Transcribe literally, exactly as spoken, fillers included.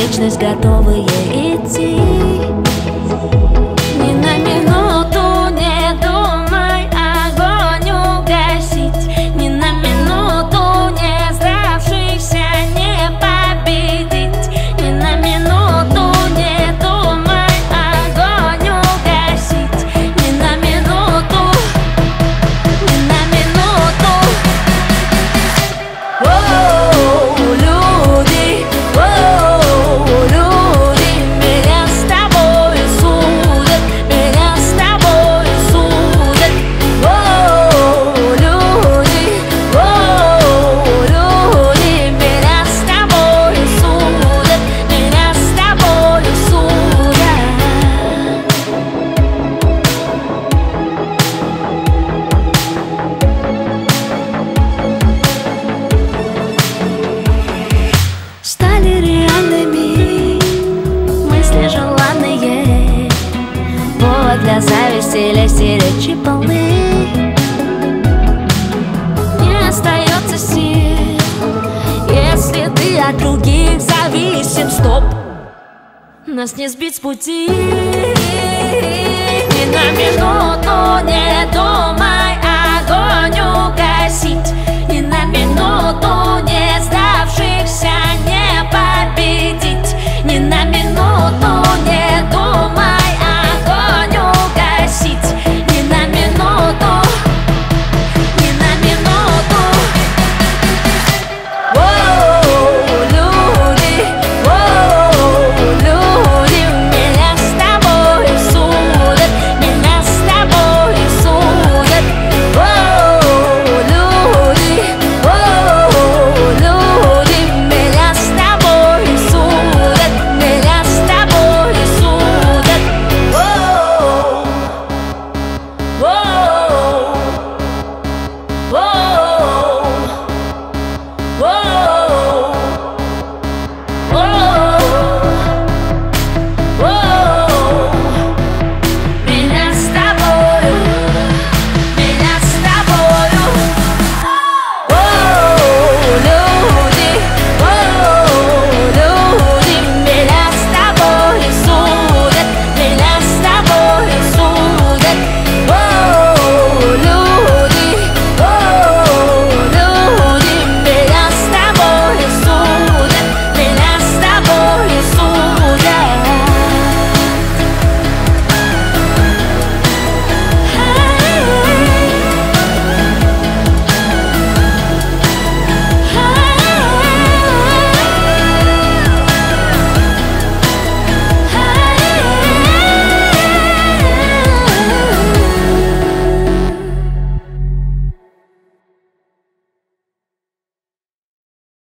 вечность готовые идти. Ни на минуту не думай огонь угасить, ни на минуту не сдавшихся не победить, ни на минуту не думай огонь угасить, ни на минуту, ни на минуту. Оу, люди, оу, люди, меня с тобой судят, меня с тобой судят. Оу, люди, оу, люди, меня с тобой судят, меня с тобой судят. Стали реальными мысли желанные, повод для зависти, лести, речи полны. Не остается сил, если ты от других зависим. Стоп, нас не сбить с пути. Ни на минуту не